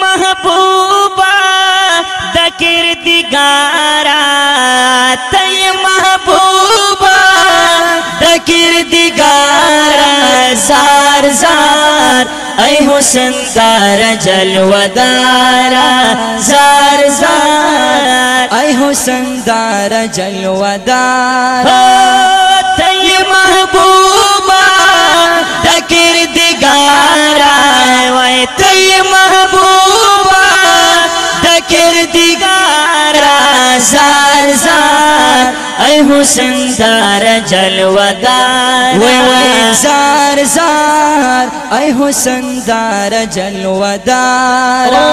महबूबा दकिर दिगारा तय महबूबा दकिर दिगारा जार जार ऐ हुस्न दारा जलवदारा जार जार ऐ हुस्न दारा जलवदारा तय महबूबा दकिर दिगारा वै तय महबूबा दकिर दिगारा जार जार ऐ हुस्न दारा जलवदारा वै जार जार ऐ हुस्न दारा जलवदारा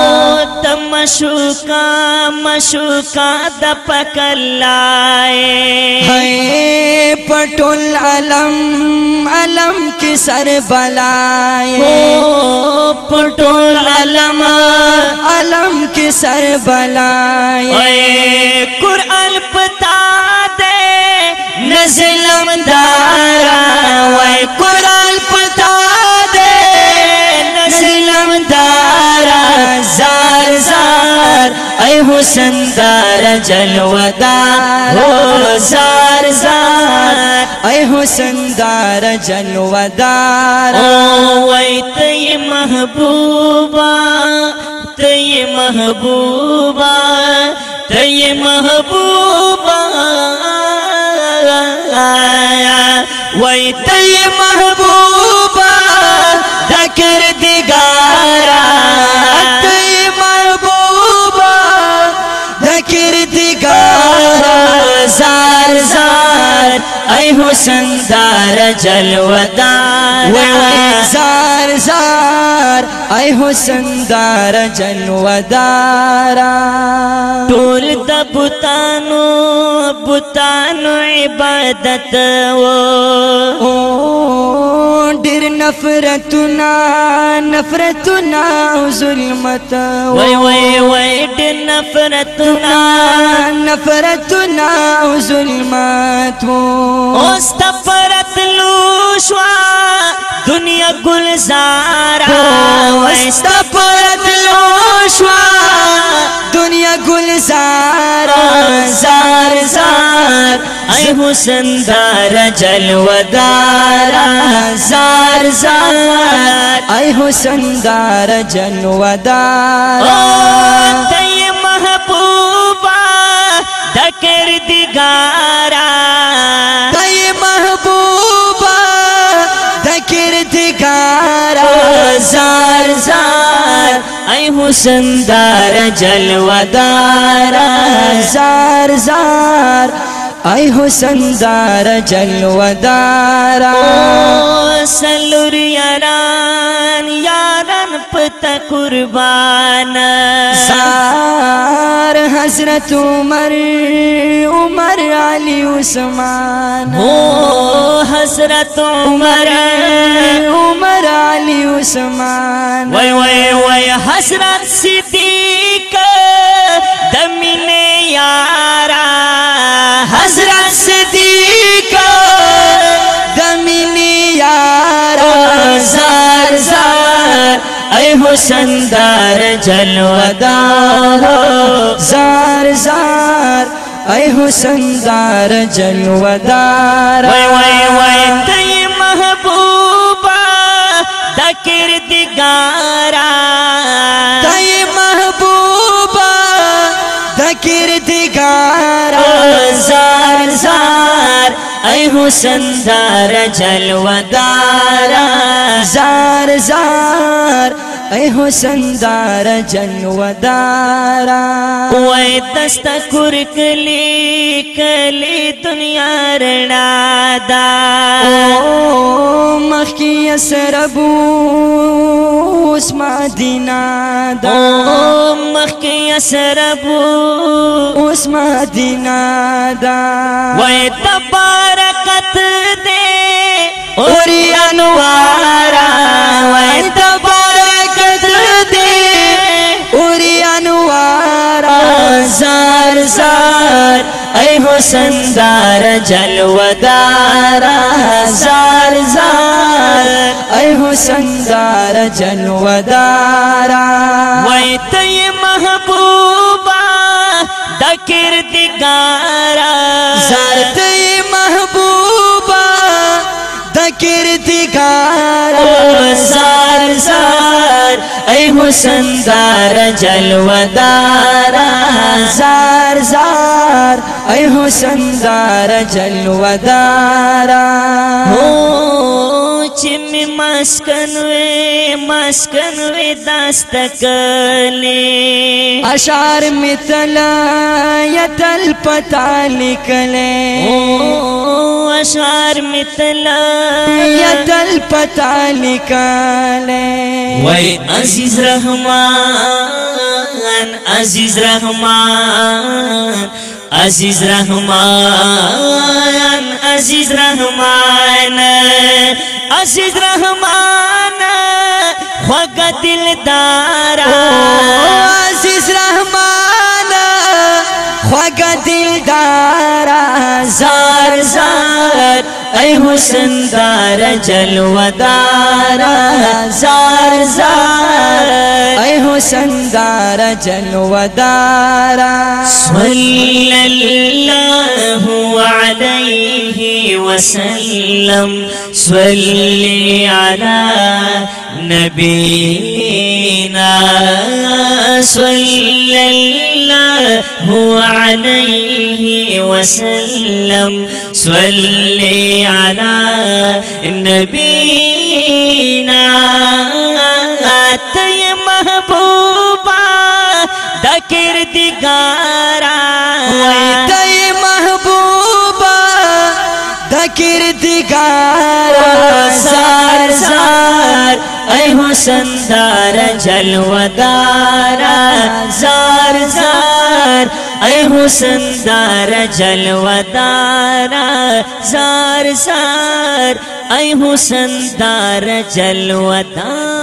मशूका मशूका दपकल्लाए है पटुल अलम अलम की सर बलाए पटुल अलम अलम की सर बलाए कुरान पता दे नज़लम दारा वै कुरान पता दे नज़लम दारा जार जार ऐ हुस्न दारा जलवदार हो जार जार ऐ हुस्न दारा जलवदार वै तय महबूबा तय महबूबा तय महबूबा वै तय महबूबा दकिर दिगारा तय महबूबा दकिर दिगारा जार जार ऐ हुस्न दारा जलवदार जार जार ऐ हुस्न दारा जलवदारा टोल द बुतानो इबादत वो डिर नफरतुना नफरतुना जुल्मत वै वै वै डिर नफरतुना नफरतुना जुल्मत ओस्तफरत लूशवा दुनिया गुलजारा ओस्तफरत लूशवा दुनिया गुलजारा जार जार ऐ हुस्न दारा जलवदारा जार जार ऐ हुस्न दारा जलवदारा तय महबूबा दकिर दिगारा तय महबूबा दकिर दिगारा जार जार ऐ हुस्न दारा जलवदारा जार जार ऐ हुस्न दारा जलवदारा सलुर यारान यारन पता कुर्बान जार हजरत उमर उमर अली उस्मान हो हजरत उमर उमर अली उस्मान वै वै वै हजरत सिद्दीक दमिने यारा हजरत सिद्दीक दमिने यारा जार जार ऐ हुस्न दारा जलवदार जार जार ऐ हुस्न दारा जलवदार वै वै वै तय महबूबा दकिर दिगारा तय महबूबा दकिर दिगारा जार जार ऐ हुस्न दारा जलवदारा जार जार ऐ हुस्न दारा जलवदारा वै दस्तकुर कली कली दुनिया रणादा मखी असरबू उस्मा दिनादा मखी असरबू उस्मा दिनादा वै तबारकत दे और अनुवारा वै तबारकत दे और अनुवारा जार जार ऐ हुस्न दारा जलवदारा जार जार ऐ हुस्न दारा जलवदारा किरदिगारा ज़ात महबूबा द किरदिगारा जार जार ऐ हुस्नदार जलवदारा जार जार ऐ हुस्नदार जलवदारा चिम्मी मस्कन वे दास्तकले अशार मितला यतल पता लिखले अशार मितला यतल पता लिखले वै अजीज रहमान अजीज रहमान अजीज रहमान अजीज रहमान अजीज रहमान ख्वाग दिलदारा अजीज रहमान ख्वाग दिलदारा जार जार ऐ हुस्नदार जलवदारा जार जार ऐ हुस्नदार जलवदारा सल्लल्लाहु अलैहि वसल्लम सल्ली अला नबीना सल्लल्लाहु अलैहि वसल्लम सल्ली अला नबीना तय महबूबा द किरदिगारा तय महबूबा द किरदिगारा जार जार ऐ हुस्नदार जलवदारा जार जार ऐ हुस्नदार जलवदारा जार जार ऐ हुस्नदार जलवदारा।